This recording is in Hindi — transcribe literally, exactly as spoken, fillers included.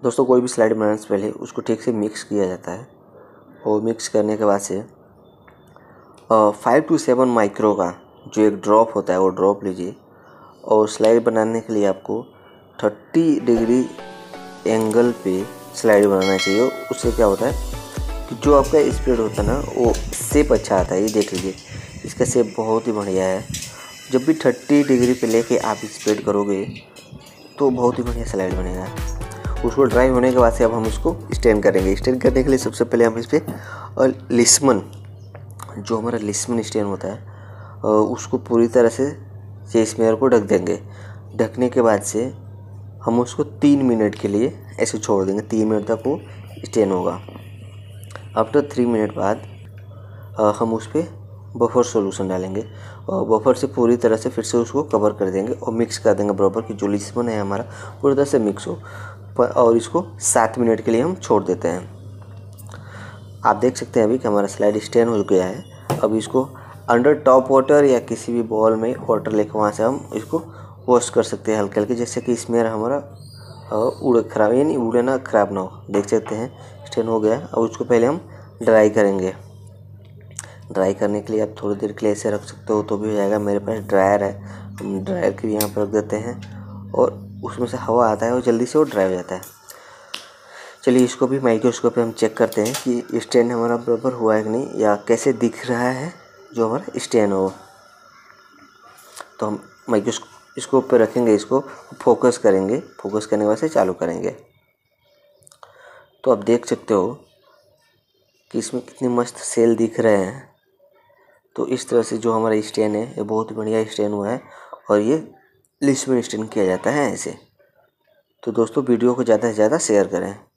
दोस्तों कोई भी स्लाइड बनाने से पहले उसको ठीक से मिक्स किया जाता है और मिक्स करने के बाद से फाइव टू सेवन माइक्रो का जो एक ड्रॉप होता है वो ड्रॉप लीजिए। और स्लाइड बनाने के लिए आपको थर्टी डिग्री एंगल पे स्लाइड बनाना चाहिए। उससे क्या होता है कि जो आपका स्प्रेड होता है ना वो शेप अच्छा आता है। ये देख लीजिए, इसका शेप बहुत ही बढ़िया है। जब भी थर्टी डिग्री पे लेके आप स्प्रेड करोगे तो बहुत ही बढ़िया स्लाइड बनेगा। उसको ड्राई होने के बाद से अब हम इसको स्टेन करेंगे। स्टेन करने के लिए सबसे पहले हम इस पर और लिस्मन, जो हमारा लिस्मन स्टेन होता है, उसको पूरी तरह से ये स्मेयर को ढक देंगे। ढकने के बाद से हम उसको तीन मिनट के लिए ऐसे छोड़ देंगे। तीन मिनट तक वो स्टेन होगा। आफ्टर थ्री मिनट बाद हम उस पर बफर सॉल्यूशन डालेंगे और बफर से पूरी तरह से फिर से उसको कवर कर देंगे और मिक्स कर देंगे बराबर कि जो लिस्मन है हमारा पूरी तरह से मिक्स हो। और इसको सात मिनट के लिए हम छोड़ देते हैं। आप देख सकते हैं अभी कि हमारा स्लाइड स्टेन हो गया है। अब इसको अंडर टॉप वाटर या किसी भी बॉल में वाटर लेकर वहाँ से हम इसको वॉश कर सकते हैं हल्के हल्के, जैसे कि स्मेयर हमारा उड़े खराब यानी उड़े ना खराब ना हो। देख सकते हैं स्टेन हो गया। अब उसको पहले हम ड्राई करेंगे। ड्राई करने के लिए आप थोड़ी देर के लिए ऐसे रख सकते हो तो भी हो जाएगा। मेरे पास ड्रायर है, हम ड्रायर के लिए यहाँ पर रख देते हैं और उसमें से हवा आता है और जल्दी से वो ड्राई हो जाता है। चलिए इसको भी माइक्रोस्कोप पे हम चेक करते हैं कि स्टेन हमारा बराबर हुआ है कि नहीं, या कैसे दिख रहा है जो हमारा स्टेन हो। तो हम माइक्रोस्कोप पे रखेंगे, इसको फोकस करेंगे। फोकस करने के बाद से चालू करेंगे तो आप देख सकते हो कि इसमें कितने मस्त सेल दिख रहे हैं। तो इस तरह से जो हमारा स्टेन है ये बहुत ही बढ़िया स्टेन हुआ है और ये लिस्मन स्टेन किया जाता है ऐसे। तो दोस्तों वीडियो को ज़्यादा से ज़्यादा शेयर करें।